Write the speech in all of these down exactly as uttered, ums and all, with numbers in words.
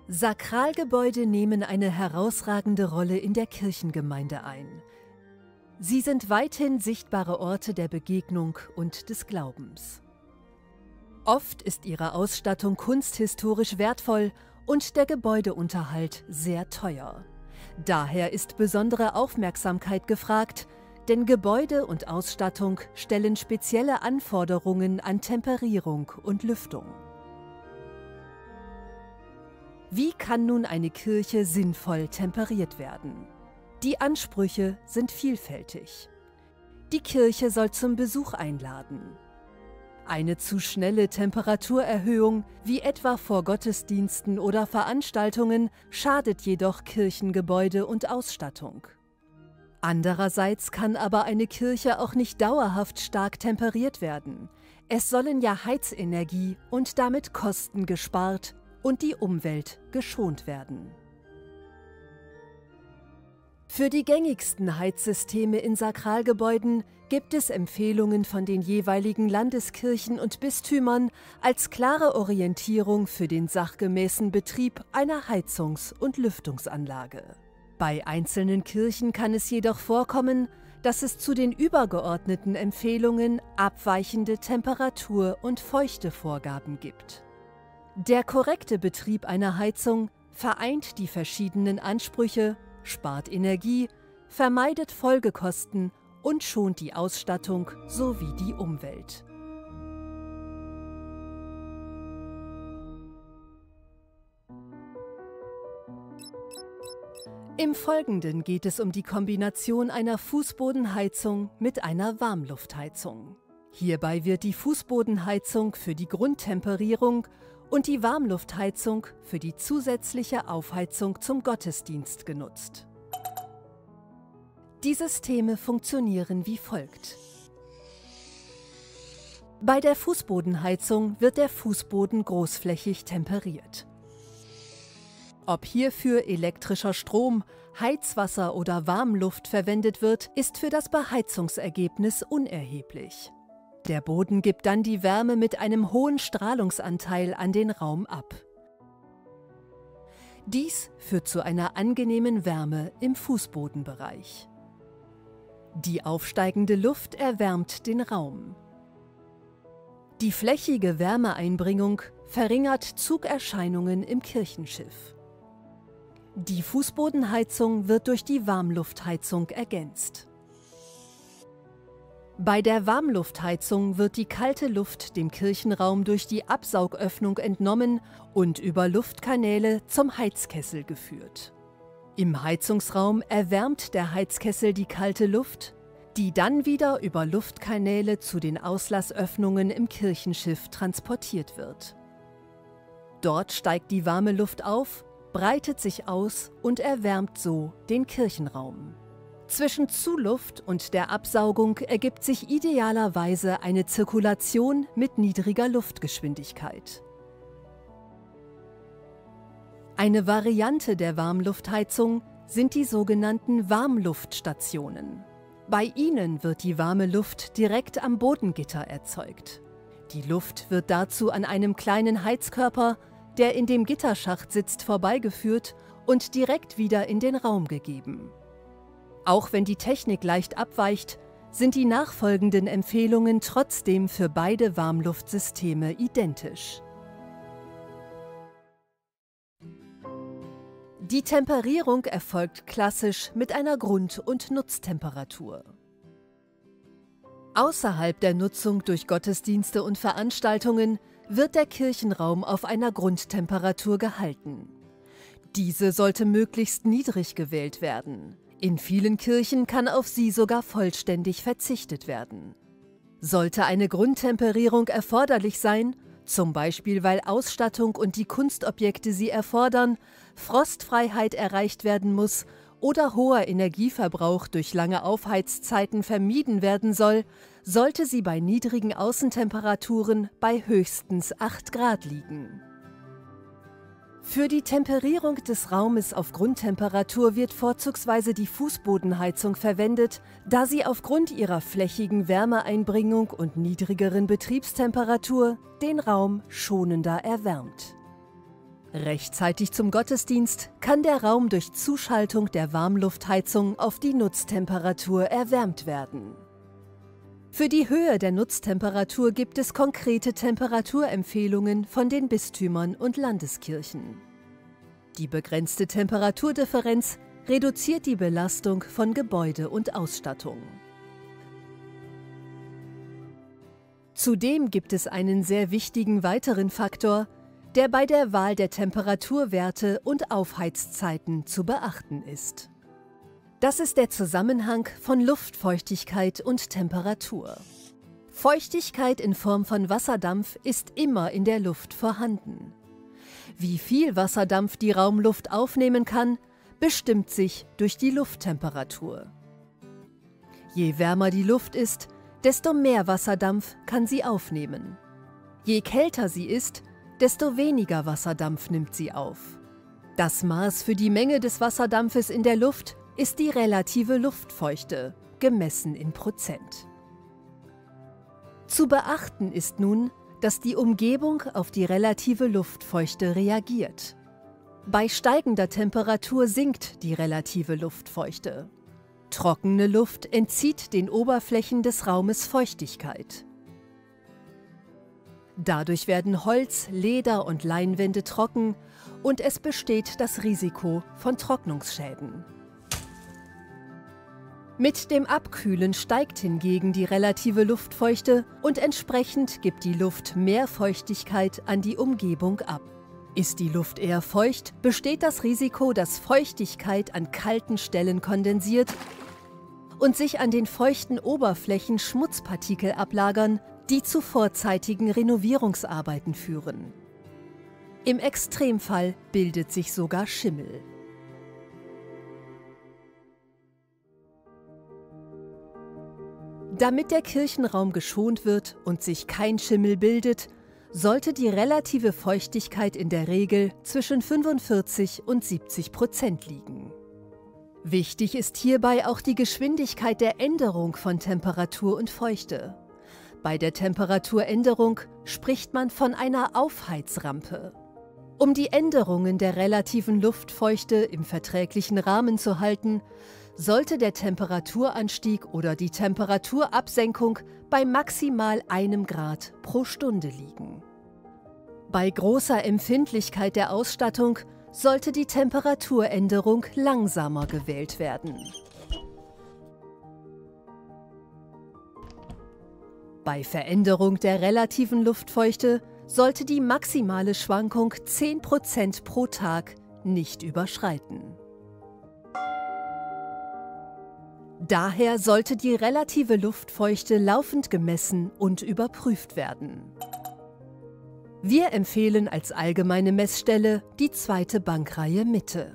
Sakralgebäude nehmen eine herausragende Rolle in der Kirchengemeinde ein. Sie sind weithin sichtbare Orte der Begegnung und des Glaubens. Oft ist ihre Ausstattung kunsthistorisch wertvoll und der Gebäudeunterhalt sehr teuer. Daher ist besondere Aufmerksamkeit gefragt, denn Gebäude und Ausstattung stellen spezielle Anforderungen an Temperierung und Lüftung. Wie kann nun eine Kirche sinnvoll temperiert werden? Die Ansprüche sind vielfältig. Die Kirche soll zum Besuch einladen. Eine zu schnelle Temperaturerhöhung, wie etwa vor Gottesdiensten oder Veranstaltungen, schadet jedoch Kirchengebäude und Ausstattung. Andererseits kann aber eine Kirche auch nicht dauerhaft stark temperiert werden. Es sollen ja Heizenergie und damit Kosten gespart und die Umwelt geschont werden. Für die gängigsten Heizsysteme in Sakralgebäuden gibt es Empfehlungen von den jeweiligen Landeskirchen und Bistümern als klare Orientierung für den sachgemäßen Betrieb einer Heizungs- und Lüftungsanlage. Bei einzelnen Kirchen kann es jedoch vorkommen, dass es zu den übergeordneten Empfehlungen abweichende Temperatur- und Feuchtevorgaben gibt. Der korrekte Betrieb einer Heizung vereint die verschiedenen Ansprüche, spart Energie, vermeidet Folgekosten und schont die Ausstattung sowie die Umwelt. Im Folgenden geht es um die Kombination einer Fußbodenheizung mit einer Warmluftheizung. Hierbei wird die Fußbodenheizung für die Grundtemperierung und die Warmluftheizung für die zusätzliche Aufheizung zum Gottesdienst genutzt. Die Systeme funktionieren wie folgt. Bei der Fußbodenheizung wird der Fußboden großflächig temperiert. Ob hierfür elektrischer Strom, Heizwasser oder Warmluft verwendet wird, ist für das Beheizungsergebnis unerheblich. Der Boden gibt dann die Wärme mit einem hohen Strahlungsanteil an den Raum ab. Dies führt zu einer angenehmen Wärme im Fußbodenbereich. Die aufsteigende Luft erwärmt den Raum. Die flächige Wärmeeinbringung verringert Zugerscheinungen im Kirchenschiff. Die Fußbodenheizung wird durch die Warmluftheizung ergänzt. Bei der Warmluftheizung wird die kalte Luft dem Kirchenraum durch die Absaugöffnung entnommen und über Luftkanäle zum Heizkessel geführt. Im Heizungsraum erwärmt der Heizkessel die kalte Luft, die dann wieder über Luftkanäle zu den Auslassöffnungen im Kirchenschiff transportiert wird. Dort steigt die warme Luft auf, breitet sich aus und erwärmt so den Kirchenraum. Zwischen Zuluft und der Absaugung ergibt sich idealerweise eine Zirkulation mit niedriger Luftgeschwindigkeit. Eine Variante der Warmluftheizung sind die sogenannten Warmluftstationen. Bei ihnen wird die warme Luft direkt am Bodengitter erzeugt. Die Luft wird dazu an einem kleinen Heizkörper, der in dem Gitterschacht sitzt, vorbeigeführt und direkt wieder in den Raum gegeben. Auch wenn die Technik leicht abweicht, sind die nachfolgenden Empfehlungen trotzdem für beide Warmluftsysteme identisch. Die Temperierung erfolgt klassisch mit einer Grund- und Nutztemperatur. Außerhalb der Nutzung durch Gottesdienste und Veranstaltungen wird der Kirchenraum auf einer Grundtemperatur gehalten. Diese sollte möglichst niedrig gewählt werden. In vielen Kirchen kann auf sie sogar vollständig verzichtet werden. Sollte eine Grundtemperierung erforderlich sein, zum Beispiel weil Ausstattung und die Kunstobjekte sie erfordern, Frostfreiheit erreicht werden muss oder hoher Energieverbrauch durch lange Aufheizzeiten vermieden werden soll, sollte sie bei niedrigen Außentemperaturen bei höchstens acht Grad liegen. Für die Temperierung des Raumes auf Grundtemperatur wird vorzugsweise die Fußbodenheizung verwendet, da sie aufgrund ihrer flächigen Wärmeeinbringung und niedrigeren Betriebstemperatur den Raum schonender erwärmt. Rechtzeitig zum Gottesdienst kann der Raum durch Zuschaltung der Warmluftheizung auf die Nutztemperatur erwärmt werden. Für die Höhe der Nutztemperatur gibt es konkrete Temperaturempfehlungen von den Bistümern und Landeskirchen. Die begrenzte Temperaturdifferenz reduziert die Belastung von Gebäude und Ausstattung. Zudem gibt es einen sehr wichtigen weiteren Faktor, der bei der Wahl der Temperaturwerte und Aufheizzeiten zu beachten ist. Das ist der Zusammenhang von Luftfeuchtigkeit und Temperatur. Feuchtigkeit in Form von Wasserdampf ist immer in der Luft vorhanden. Wie viel Wasserdampf die Raumluft aufnehmen kann, bestimmt sich durch die Lufttemperatur. Je wärmer die Luft ist, desto mehr Wasserdampf kann sie aufnehmen. Je kälter sie ist, desto weniger Wasserdampf nimmt sie auf. Das Maß für die Menge des Wasserdampfes in der Luft ist die relative Luftfeuchte, gemessen in Prozent. Zu beachten ist nun, dass die Umgebung auf die relative Luftfeuchte reagiert. Bei steigender Temperatur sinkt die relative Luftfeuchte. Trockene Luft entzieht den Oberflächen des Raumes Feuchtigkeit. Dadurch werden Holz, Leder und Leinwände trocken und es besteht das Risiko von Trocknungsschäden. Mit dem Abkühlen steigt hingegen die relative Luftfeuchte und entsprechend gibt die Luft mehr Feuchtigkeit an die Umgebung ab. Ist die Luft eher feucht, besteht das Risiko, dass Feuchtigkeit an kalten Stellen kondensiert und sich an den feuchten Oberflächen Schmutzpartikel ablagern, die zu vorzeitigen Renovierungsarbeiten führen. Im Extremfall bildet sich sogar Schimmel. Damit der Kirchenraum geschont wird und sich kein Schimmel bildet, sollte die relative Feuchtigkeit in der Regel zwischen fünfundvierzig und siebzig Prozent liegen. Wichtig ist hierbei auch die Geschwindigkeit der Änderung von Temperatur und Feuchte. Bei der Temperaturänderung spricht man von einer Aufheizrampe. Um die Änderungen der relativen Luftfeuchte im verträglichen Rahmen zu halten, sollte der Temperaturanstieg oder die Temperaturabsenkung bei maximal einem Grad pro Stunde liegen. Bei großer Empfindlichkeit der Ausstattung sollte die Temperaturänderung langsamer gewählt werden. Bei Veränderung der relativen Luftfeuchte sollte die maximale Schwankung zehn Prozent pro Tag nicht überschreiten. Daher sollte die relative Luftfeuchte laufend gemessen und überprüft werden. Wir empfehlen als allgemeine Messstelle die zweite Bankreihe Mitte.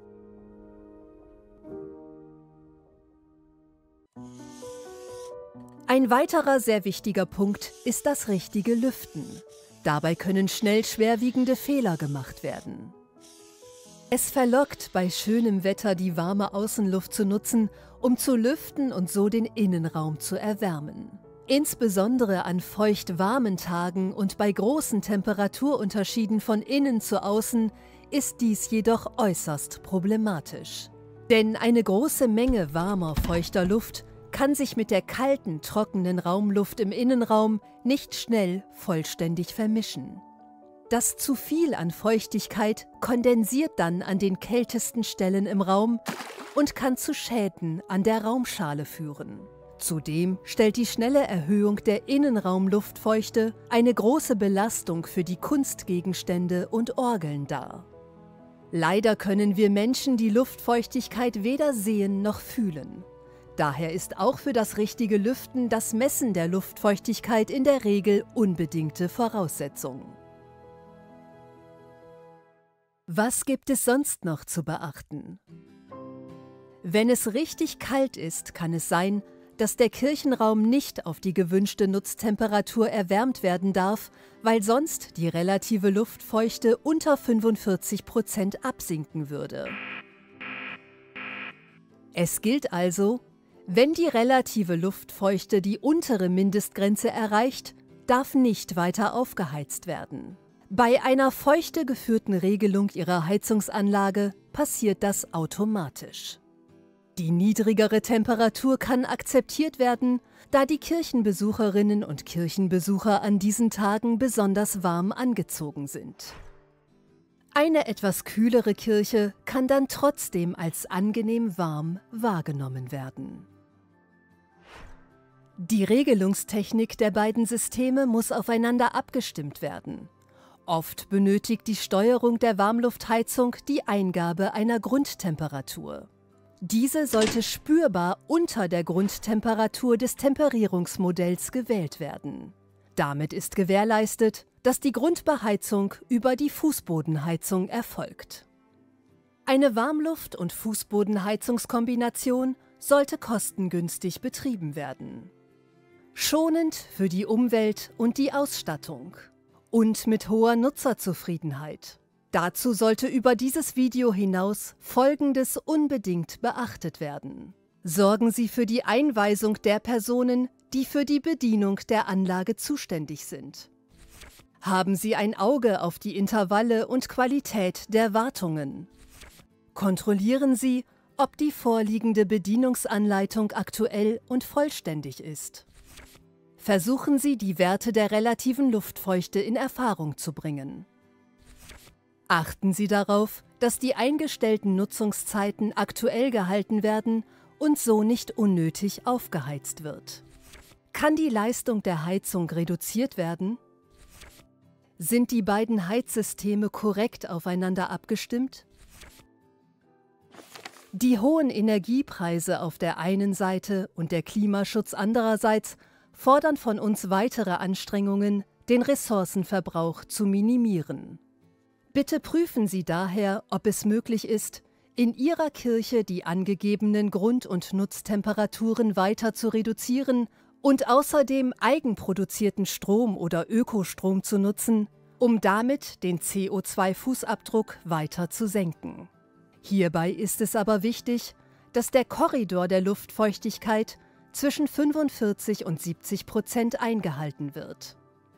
Ein weiterer sehr wichtiger Punkt ist das richtige Lüften. Dabei können schnell schwerwiegende Fehler gemacht werden. Es verlockt, bei schönem Wetter die warme Außenluft zu nutzen, um zu lüften und so den Innenraum zu erwärmen. Insbesondere an feucht-warmen Tagen und bei großen Temperaturunterschieden von innen zu außen ist dies jedoch äußerst problematisch. Denn eine große Menge warmer, feuchter Luft kann sich mit der kalten, trockenen Raumluft im Innenraum nicht schnell vollständig vermischen. Das zu viel an Feuchtigkeit kondensiert dann an den kältesten Stellen im Raum und kann zu Schäden an der Raumschale führen. Zudem stellt die schnelle Erhöhung der Innenraumluftfeuchte eine große Belastung für die Kunstgegenstände und Orgeln dar. Leider können wir Menschen die Luftfeuchtigkeit weder sehen noch fühlen. Daher ist auch für das richtige Lüften das Messen der Luftfeuchtigkeit in der Regel unbedingte Voraussetzung. Was gibt es sonst noch zu beachten? Wenn es richtig kalt ist, kann es sein, dass der Kirchenraum nicht auf die gewünschte Nutztemperatur erwärmt werden darf, weil sonst die relative Luftfeuchte unter fünfundvierzig Prozent absinken würde. Es gilt also, wenn die relative Luftfeuchte die untere Mindestgrenze erreicht, darf nicht weiter aufgeheizt werden. Bei einer feuchte geführten Regelung Ihrer Heizungsanlage passiert das automatisch. Die niedrigere Temperatur kann akzeptiert werden, da die Kirchenbesucherinnen und Kirchenbesucher an diesen Tagen besonders warm angezogen sind. Eine etwas kühlere Kirche kann dann trotzdem als angenehm warm wahrgenommen werden. Die Regelungstechnik der beiden Systeme muss aufeinander abgestimmt werden. Oft benötigt die Steuerung der Warmluftheizung die Eingabe einer Grundtemperatur. Diese sollte spürbar unter der Grundtemperatur des Temperierungsmodells gewählt werden. Damit ist gewährleistet, dass die Grundbeheizung über die Fußbodenheizung erfolgt. Eine Warmluft- und Fußbodenheizungskombination sollte kostengünstig betrieben werden. Schonend für die Umwelt und die Ausstattung und mit hoher Nutzerzufriedenheit. Dazu sollte über dieses Video hinaus Folgendes unbedingt beachtet werden. Sorgen Sie für die Einweisung der Personen, die für die Bedienung der Anlage zuständig sind. Haben Sie ein Auge auf die Intervalle und Qualität der Wartungen. Kontrollieren Sie, ob die vorliegende Bedienungsanleitung aktuell und vollständig ist. Versuchen Sie, die Werte der relativen Luftfeuchte in Erfahrung zu bringen. Achten Sie darauf, dass die eingestellten Nutzungszeiten aktuell gehalten werden und so nicht unnötig aufgeheizt wird. Kann die Leistung der Heizung reduziert werden? Sind die beiden Heizsysteme korrekt aufeinander abgestimmt? Die hohen Energiepreise auf der einen Seite und der Klimaschutz andererseits fordern von uns weitere Anstrengungen, den Ressourcenverbrauch zu minimieren. Bitte prüfen Sie daher, ob es möglich ist, in Ihrer Kirche die angegebenen Grund- und Nutztemperaturen weiter zu reduzieren und außerdem eigenproduzierten Strom oder Ökostrom zu nutzen, um damit den C O zwei Fußabdruck weiter zu senken. Hierbei ist es aber wichtig, dass der Korridor der Luftfeuchtigkeit zwischen fünfundvierzig und siebzig Prozent eingehalten wird.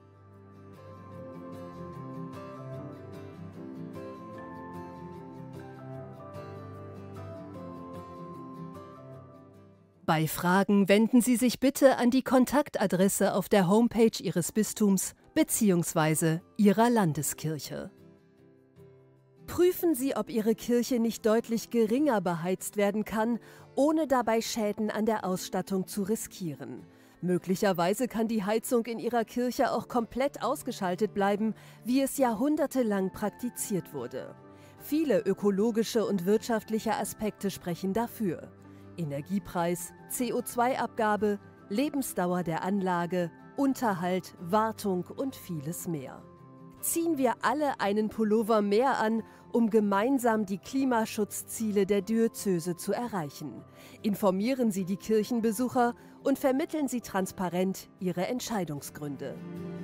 Bei Fragen wenden Sie sich bitte an die Kontaktadresse auf der Homepage Ihres Bistums bzw. Ihrer Landeskirche. Prüfen Sie, ob Ihre Kirche nicht deutlich geringer beheizt werden kann, ohne dabei Schäden an der Ausstattung zu riskieren. Möglicherweise kann die Heizung in Ihrer Kirche auch komplett ausgeschaltet bleiben, wie es jahrhundertelang praktiziert wurde. Viele ökologische und wirtschaftliche Aspekte sprechen dafür. Energiepreis, C O zwei Abgabe, Lebensdauer der Anlage, Unterhalt, Wartung und vieles mehr. Ziehen wir alle einen Pullover mehr an, um gemeinsam die Klimaschutzziele der Diözese zu erreichen. Informieren Sie die Kirchenbesucher und vermitteln Sie transparent Ihre Entscheidungsgründe.